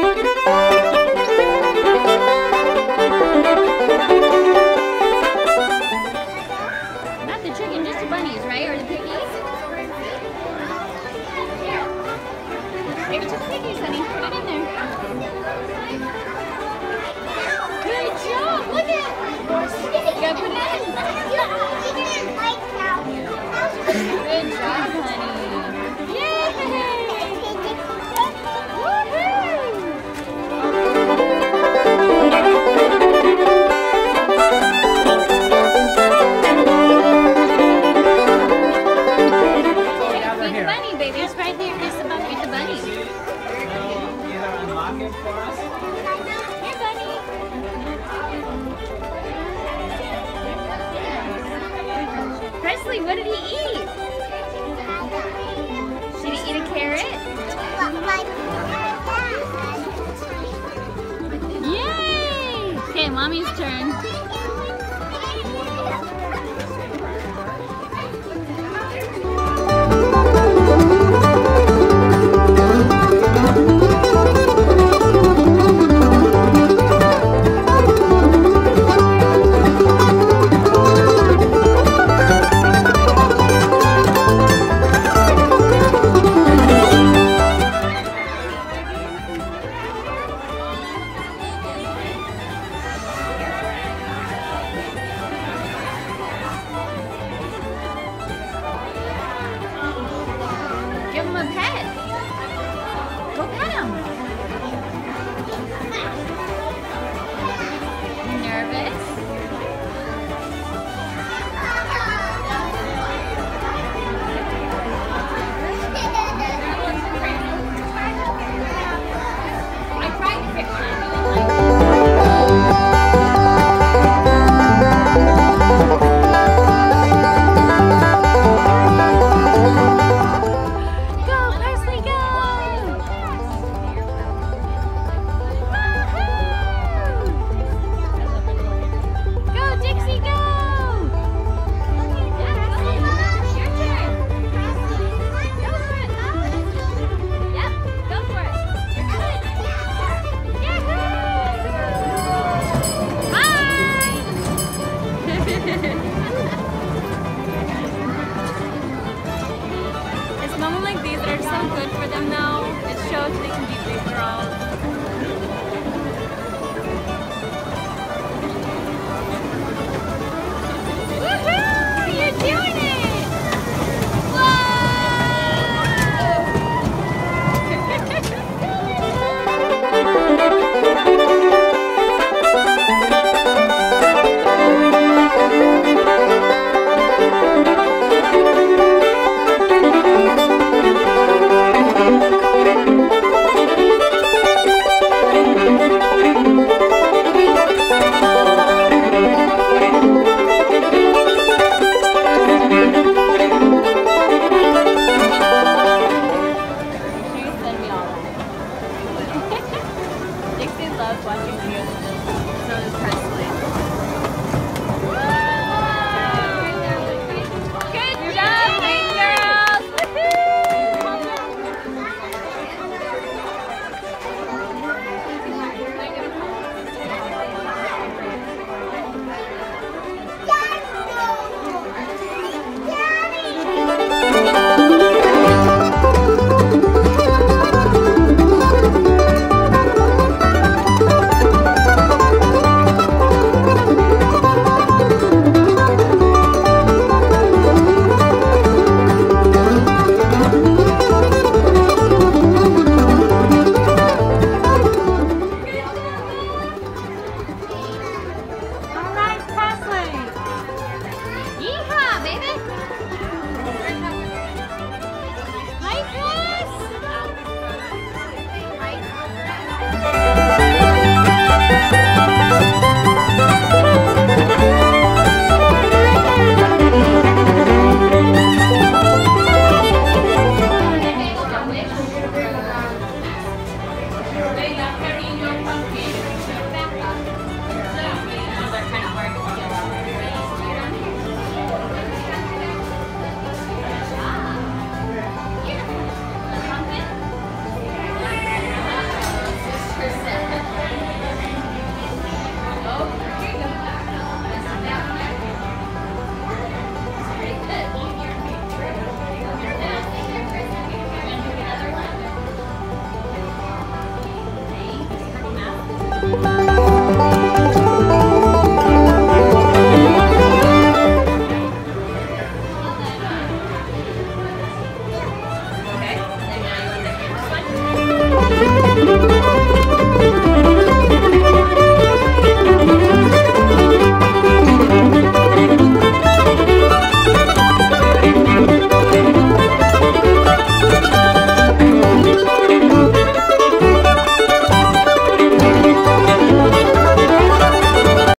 Not the chicken, just the bunnies, right? Or the piggies? Give it to the piggies, honey. Put it in there. Good job. Look at it. You gotta put it in. Good job, honey. Yay! Woohoo! Bunny, baby. It's right there. It's about with the bunny. Either unlock it for us. Here, bunny. Presley, what did he eat? Did he eat a carrot? Yay! Okay, mommy's turn. Give him a pet. Go pet him. Nervous? I tried to pick one. It's moments like these that are so good for them now. It shows they can be big girls. Woohoo! You're doing it! Dixie loves watching videos.